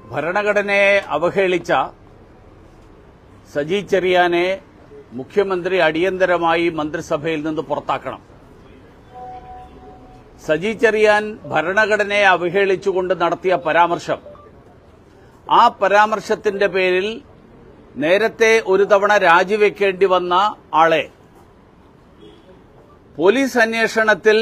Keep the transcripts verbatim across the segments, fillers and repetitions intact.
ഭരണഘടനയെ അവഹേളിച്ച സജി ചെറിയാനെ മുഖ്യമന്ത്രി അടിയന്തരമായി മന്ത്രിസഭയിൽ നിന്ന് പുറത്താക്കണം. സജി ചെറിയാൻ ഭരണഘടനയെ അവഹേളിച്ചുകൊണ്ട് നടത്തിയ പരാമർശം, ആ പരാമർശത്തിന്റെ പേരിൽ നേരത്തെ ഒരു തവണ രാജിവെക്കേണ്ടി വന്ന ആളെ പോലീസ് അന്വേഷണത്തിൽ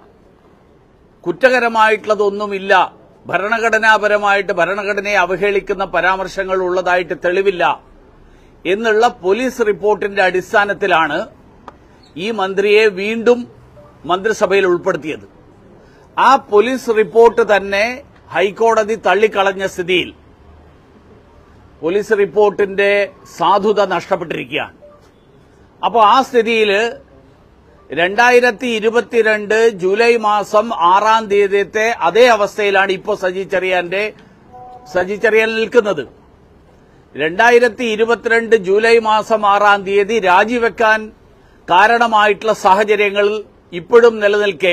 കുറ്റകരമായിട്ടുള്ളതൊന്നുമില്ല, ഭരണഘടനാപരമായിട്ട് ഭരണഘടനയെ അവഹേളിക്കുന്ന പരാമർശങ്ങൾ ഉള്ളതായിട്ട് തെളിവില്ല എന്നുള്ള പോലീസ് റിപ്പോർട്ടിന്റെ അടിസ്ഥാനത്തിലാണ് ഈ മന്ത്രിയെ വീണ്ടും മന്ത്രിസഭയിൽ ഉൾപ്പെടുത്തിയത്. ആ പോലീസ് റിപ്പോർട്ട് തന്നെ ഹൈക്കോടതി തള്ളിക്കളഞ്ഞ സ്ഥിതിയിൽ പോലീസ് റിപ്പോർട്ടിന്റെ സാധുത നഷ്ടപ്പെട്ടിരിക്കുകയാണ്. അപ്പോൾ ആ സ്ഥിതിയിൽ രണ്ടായിരത്തി ഇരുപത്തിരണ്ട് ജൂലൈ മാസം ആറാം തീയതിയത്തെ അതേ അവസ്ഥയിലാണ് ഇപ്പോൾ സജി ചെറിയാന്റെ സജി ചെറിയാൻ നിൽക്കുന്നത്. രണ്ടായിരത്തി ഇരുപത്തിരണ്ട് ജൂലൈ മാസം ആറാം തീയതി രാജിവെക്കാൻ കാരണമായിട്ടുള്ള സാഹചര്യങ്ങൾ ഇപ്പോഴും നിലനിൽക്കെ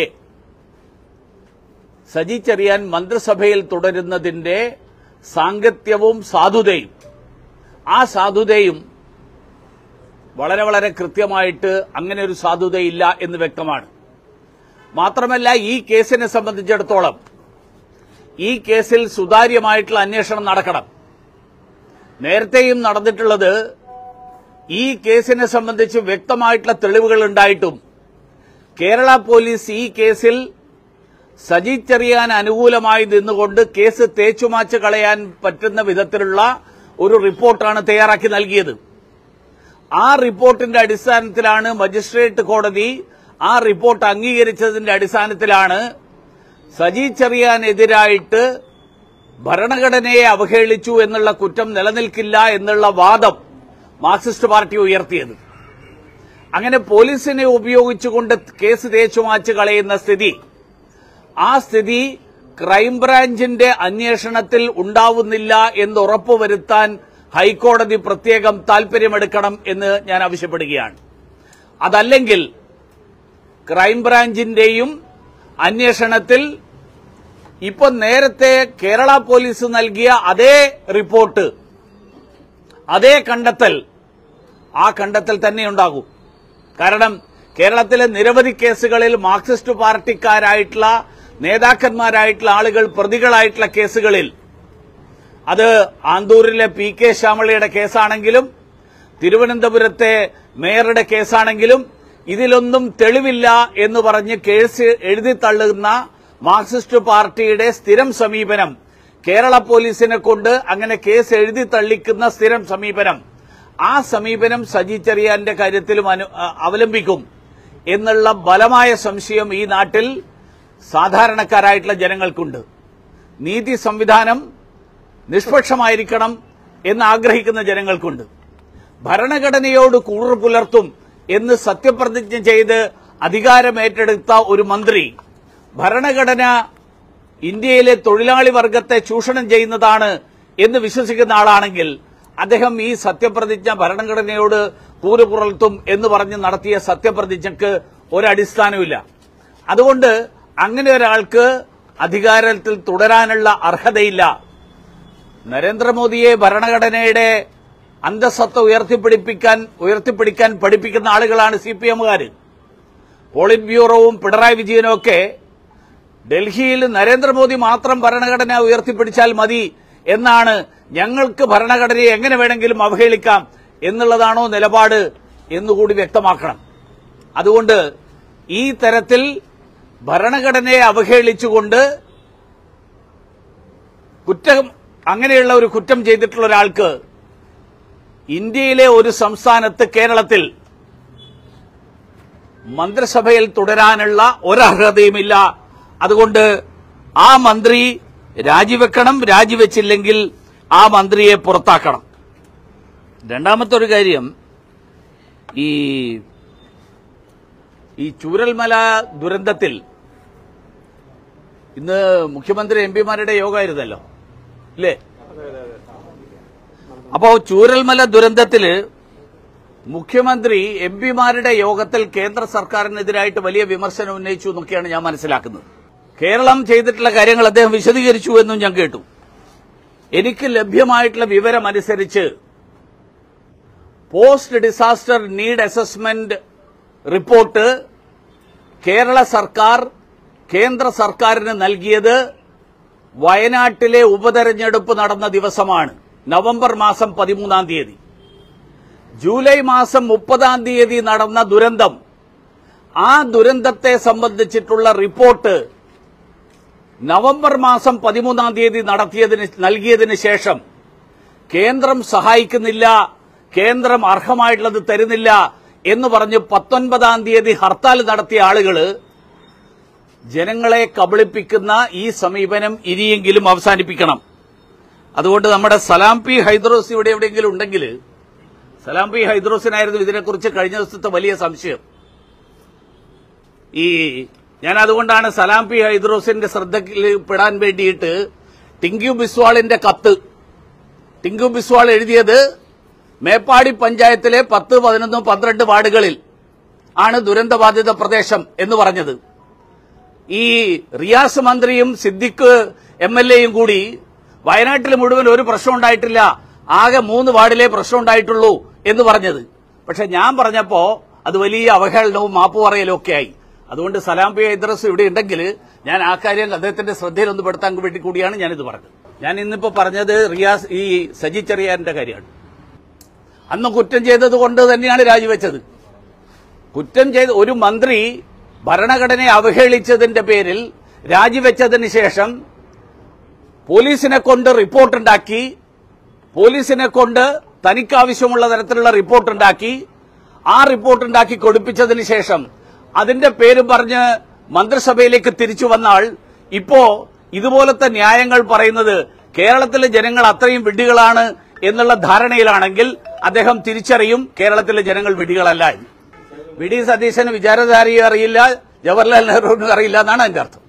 സജി ചെറിയാൻ മന്ത്രിസഭയിൽ തുടരുന്നതിന്റെ സാങ്കത്യവും സാധുതയും ആ സാധുതയും വളരെ വളരെ കൃത്യമായിട്ട് അങ്ങനെ ഒരു സാധുതയില്ല എന്ന് വ്യക്തമാണ്. മാത്രമല്ല, ഈ കേസിനെ സംബന്ധിച്ചിടത്തോളം ഈ കേസിൽ സുതാര്യമായിട്ടുള്ള അന്വേഷണം നടക്കണം. നേരത്തെയും നടന്നിട്ടുള്ളത് ഈ കേസിനെ സംബന്ധിച്ച് വ്യക്തമായിട്ടുള്ള തെളിവുകൾ ഉണ്ടായിട്ടും കേരള പോലീസ് ഈ കേസിൽ സജി ചെറിയാൻ അനുകൂലമായി നിന്നുകൊണ്ട് കേസ് തേച്ചുമാച്ച് കളയാൻ പറ്റുന്ന വിധത്തിലുള്ള ഒരു റിപ്പോർട്ടാണ് തയ്യാറാക്കി നൽകിയത്. ആ റിപ്പോർട്ടിന്റെ അടിസ്ഥാനത്തിലാണ് മജിസ്ട്രേറ്റ് കോടതി ആ റിപ്പോർട്ട് അംഗീകരിച്ചതിന്റെ അടിസ്ഥാനത്തിലാണ് സജി ചെറിയാനെതിരായിട്ട് ഭരണഘടനയെ അവഹേളിച്ചു എന്നുള്ള കുറ്റം നിലനിൽക്കില്ല എന്നുള്ള വാദം മാർക്സിസ്റ്റ് പാർട്ടി ഉയർത്തിയത്. അങ്ങനെ പോലീസിനെ ഉപയോഗിച്ചുകൊണ്ട് കേസ് തേച്ചുമാച്ച് കളയുന്ന സ്ഥിതി, ആ സ്ഥിതി ക്രൈംബ്രാഞ്ചിന്റെ അന്വേഷണത്തിൽ ഉണ്ടാവുന്നില്ല എന്ന് ഉറപ്പുവരുത്താൻ ഹൈക്കോടതി പ്രത്യേകം താൽപര്യമെടുക്കണം എന്ന് ഞാൻ ആവശ്യപ്പെടുകയാണ്. അതല്ലെങ്കിൽ ക്രൈംബ്രാഞ്ചിന്റെയും അന്വേഷണത്തിൽ ഇപ്പൊ നേരത്തെ കേരള പോലീസ് നൽകിയ അതേ റിപ്പോർട്ട്, അതേ കണ്ടെത്തൽ, ആ കണ്ടെത്തൽ തന്നെ ഉണ്ടാകും. കാരണം കേരളത്തിലെ നിരവധി കേസുകളിൽ മാർക്സിസ്റ്റ് പാർട്ടിക്കാരായിട്ടുള്ള നേതാക്കന്മാരായിട്ടുള്ള ആളുകൾ പ്രതികളായിട്ടുള്ള കേസുകളിൽ, അത് ആന്തൂരിലെ പി കെ ശ്യാമളയുടെ കേസാണെങ്കിലും തിരുവനന്തപുരത്തെ മേയറുടെ കേസാണെങ്കിലും ഇതിലൊന്നും തെളിവില്ല എന്ന് പറഞ്ഞ് കേസ് എഴുതിത്തള്ളുന്ന മാർക്സിസ്റ്റ് പാർട്ടിയുടെ സ്ഥിരം സമീപനം, കേരള പോലീസിനെ കൊണ്ട് അങ്ങനെ കേസ് എഴുതി തള്ളിക്കുന്ന സ്ഥിരം സമീപനം, ആ സമീപനം സജി ചെറിയാന്റെ കാര്യത്തിലും അവലംബിക്കും എന്നുള്ള ബലമായ സംശയം ഈ നാട്ടിൽ സാധാരണക്കാരായിട്ടുള്ള ജനങ്ങൾക്കുണ്ട്. നീതി സംവിധാനം നിഷ്പക്ഷമായിരിക്കണം എന്ന് ആഗ്രഹിക്കുന്ന ജനങ്ങൾക്കുണ്ട്. ഭരണഘടനയോട് കൂറ് പുലർത്തും എന്ന് സത്യപ്രതിജ്ഞ ചെയ്ത് അധികാരമേറ്റെടുത്ത ഒരു മന്ത്രി ഭരണഘടന ഇന്ത്യയിലെ തൊഴിലാളി വർഗത്തെ ചൂഷണം ചെയ്യുന്നതാണ് എന്ന് വിശ്വസിക്കുന്ന ആളാണെങ്കിൽ അദ്ദേഹം ഈ സത്യപ്രതിജ്ഞ ഭരണഘടനയോട് കൂറ് പുലർത്തും എന്ന് പറഞ്ഞ് നടത്തിയ സത്യപ്രതിജ്ഞയ്ക്ക് ഒരടിസ്ഥാനമില്ല. അതുകൊണ്ട് അങ്ങനെ ഒരാൾക്ക് അധികാരത്തിൽ തുടരാനുള്ള അർഹതയില്ല. നരേന്ദ്രമോദിയെ ഭരണഘടനയുടെ അന്തസ്സത്ത ഉയർത്തിപ്പിടിപ്പിക്കാൻ ഉയർത്തിപ്പിടിക്കാൻ പഠിപ്പിക്കുന്ന ആളുകളാണ് സി പി എമ്മുകാർ. പോളിറ്റ് ബ്യൂറോവും പിണറായി വിജയനും ഒക്കെ ഡൽഹിയിൽ നരേന്ദ്രമോദി മാത്രം ഭരണഘടന ഉയർത്തിപ്പിടിച്ചാൽ മതി എന്നാണ്, ഞങ്ങൾക്ക് ഭരണഘടനയെ എങ്ങനെ വേണമെങ്കിലും അവഹേളിക്കാം എന്നുള്ളതാണോ നിലപാട് എന്നുകൂടി വ്യക്തമാക്കണം. അതുകൊണ്ട് ഈ തരത്തിൽ ഭരണഘടനയെ അവഹേളിച്ചുകൊണ്ട് കുറ്റം അങ്ങനെയുള്ള ഒരു കുറ്റം ചെയ്തിട്ടുള്ള ഒരാൾക്ക് ഇന്ത്യയിലെ ഒരു സംസ്ഥാനത്ത്, കേരളത്തിൽ മന്ത്രിസഭയിൽ തുടരാനുള്ള ഒരർഹതയുമില്ല. അതുകൊണ്ട് ആ മന്ത്രി രാജിവെക്കണം, രാജിവെച്ചില്ലെങ്കിൽ ആ മന്ത്രിയെ പുറത്താക്കണം. രണ്ടാമത്തെ ഒരു കാര്യം, ഈ ഈ ചൂരൽമല ദുരന്തത്തിൽ ഇന്ന് മുഖ്യമന്ത്രി എം പിമാരുടെ യോഗമായിരുന്നല്ലോ, ഇല്ലേ? അപ്പോ ചൂരൽമല ദുരന്തത്തില് മുഖ്യമന്ത്രി എം പിമാരുടെ യോഗത്തിൽ കേന്ദ്ര സർക്കാരിനെതിരായിട്ട് വലിയ വിമർശനം ഉന്നയിച്ചു എന്നൊക്കെയാണ് ഞാൻ മനസ്സിലാക്കുന്നത്. കേരളം ചെയ്തിട്ടുള്ള കാര്യങ്ങൾ അദ്ദേഹം വിശദീകരിച്ചു എന്നും ഞാൻ കേട്ടു. എനിക്ക് ലഭ്യമായിട്ടുള്ള വിവരമനുസരിച്ച് post disaster need assessment report Kerala സർക്കാർ കേന്ദ്ര സർക്കാരിന് നൽകിയത് വയനാട്ടിലെ ഉപതെരഞ്ഞെടുപ്പ് നടന്ന ദിവസമാണ്, നവംബർ മാസം പതിമൂന്നാം തീയതി. ജൂലൈ മാസം മുപ്പതാം തീയതി നടന്ന ദുരന്തം, ആ ദുരന്തത്തെ സംബന്ധിച്ചിട്ടുള്ള റിപ്പോർട്ട് നവംബർ മാസം പതിമൂന്നാം തീയതി നടത്തിയതിന് നൽകിയതിന് ശേഷം കേന്ദ്രം സഹായിക്കുന്നില്ല, കേന്ദ്രം അർഹമായിട്ടുള്ളത് തരുന്നില്ല എന്ന് പറഞ്ഞ് പത്തൊൻപതാം തീയതി ഹർത്താൽ നടത്തിയ ആളുകൾ ജനങ്ങളെ കബളിപ്പിക്കുന്ന ഈ സമീപനം ഇനിയെങ്കിലും അവസാനിപ്പിക്കണം. അതുകൊണ്ട് നമ്മുടെ സലാം പി ഹൈദ്രോസ് ഇവിടെ എവിടെയെങ്കിലും ഉണ്ടെങ്കിൽ, സലാം പി ഹൈദ്രോസിനായിരുന്നു ഇതിനെക്കുറിച്ച് കഴിഞ്ഞ ദിവസത്തെ വലിയ സംശയം. ഈ ഞാൻ അതുകൊണ്ടാണ് സലാം പി ഹൈദ്രോസിന്റെ ശ്രദ്ധയിൽ പെടാൻ വേണ്ടിയിട്ട് ടിങ്കു ബിസ്വാളിന്റെ കത്ത്, ടിങ്കു ബിസ്വാൾ എഴുതിയത് മേപ്പാടി പഞ്ചായത്തിലെ പത്ത് പതിനൊന്ന് പന്ത്രണ്ട് വാർഡുകളിൽ ആണ് ദുരന്തബാധിത പ്രദേശം എന്ന് പറഞ്ഞത്. ഈ റിയാസ് മന്ത്രിയും സിദ്ദിഖ് എം എൽ എയും കൂടി വയനാട്ടിൽ മുഴുവൻ ഒരു പ്രശ്നം ഉണ്ടായിട്ടില്ല, ആകെ മൂന്ന് വാർഡിലെ പ്രശ്നം ഉണ്ടായിട്ടുള്ളൂ എന്ന് പറഞ്ഞത്. പക്ഷെ ഞാൻ പറഞ്ഞപ്പോ അത് വലിയ അവഹേളനവും മാപ്പ് പറയലും ഒക്കെ ആയി. അതുകൊണ്ട് സലാം പി ഹൈദ്രോസ് ഇവിടെ ഉണ്ടെങ്കിൽ ഞാൻ ആ കാര്യം അദ്ദേഹത്തിന്റെ ശ്രദ്ധയിൽ ഒന്ന് പെടുത്താൻ വേണ്ടി കൂടിയാണ് ഞാനിത് പറഞ്ഞത്. ഞാൻ ഇന്നിപ്പോ പറഞ്ഞത് റിയാസ് ഈ സജി ചെറിയാന്റെ കാര്യമാണ്. അന്ന് കുറ്റം ചെയ്തത് കൊണ്ട് തന്നെയാണ് രാജിവെച്ചത്. കുറ്റം ചെയ്ത് ഒരു മന്ത്രി ഭരണഘടനയെ അവഹേളിച്ചതിന്റെ പേരിൽ രാജിവെച്ചതിന് ശേഷം പോലീസിനെ കൊണ്ട് റിപ്പോർട്ടുണ്ടാക്കി, പോലീസിനെ കൊണ്ട് തനിക്കാവശ്യമുള്ള തരത്തിലുള്ള റിപ്പോർട്ടുണ്ടാക്കി, ആ റിപ്പോർട്ടുണ്ടാക്കി കൊടുപ്പിച്ചതിന് ശേഷം അതിന്റെ പേര് പറഞ്ഞ് മന്ത്രിസഭയിലേക്ക് തിരിച്ചു വന്ന ആൾ ഇപ്പോ ഇതുപോലത്തെ ന്യായങ്ങൾ പറയുന്നത് കേരളത്തിലെ ജനങ്ങൾ അത്രയും വിഡ്ഢികളാണ് എന്നുള്ള ധാരണയിലാണെങ്കിൽ അദ്ദേഹം തിരിച്ചറിയും കേരളത്തിലെ ജനങ്ങൾ വിഡ്ഢികളല്ല. വി ഡി സതീശന് വിചാരധാരയെ അറിയില്ല, ജവഹർലാൽ നെഹ്റുവിനും അറിയില്ല എന്നാണ് എന്റെ അർത്ഥം.